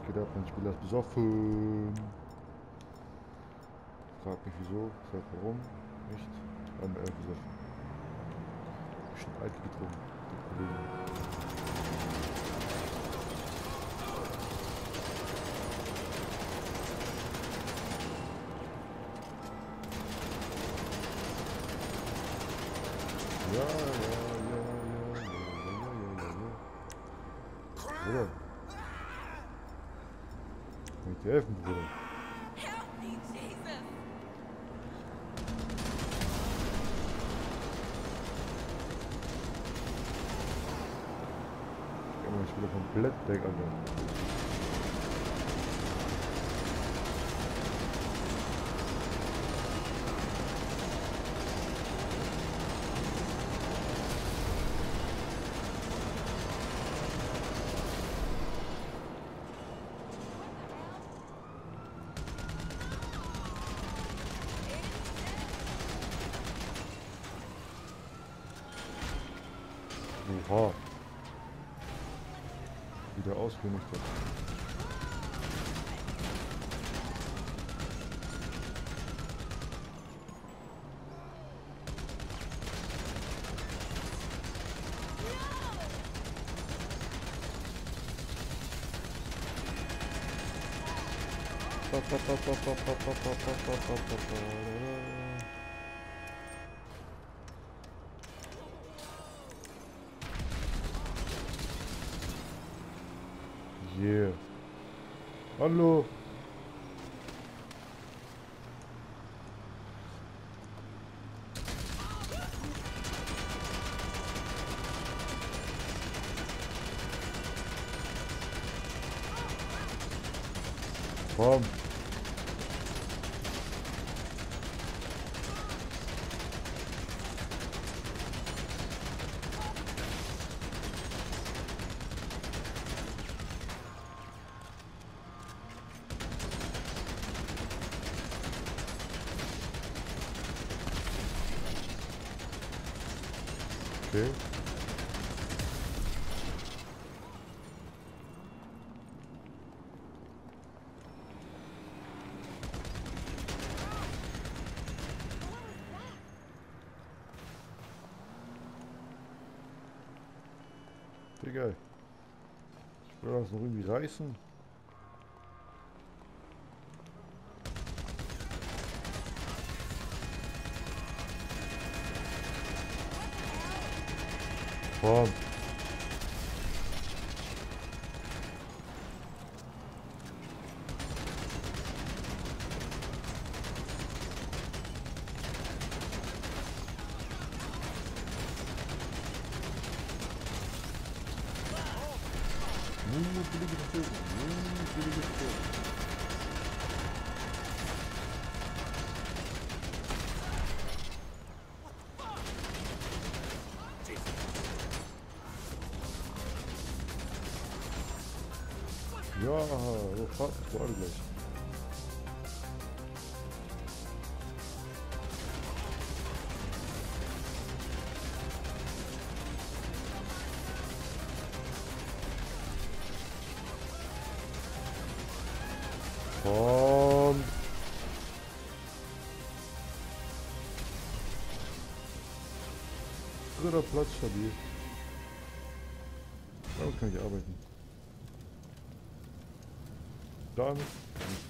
geht ab? Mein Spieler ist besoffen. Frag mich wieso, sag warum. Nicht. Beim besoffen. Bestimmt Alki getrunken. Der Kollege. Ja, ja, ja, ja, ja, ja, ja, ja. Bruder. Kann ich dir helfen, Bruder? Help me, Jesus! Ja, Mann, ich bin komplett weg, Alter. Oha. Wieder ausgenüchtert. Yeah. Hallo. Komm. Okay. Digga. Ich will das noch irgendwie reißen. Komm. Billiges Töten. Billiges Töten. Ja, so fast vor allem gleich. Komm. Dritter Platz stabil. Damit kann ich arbeiten. Damit kann ich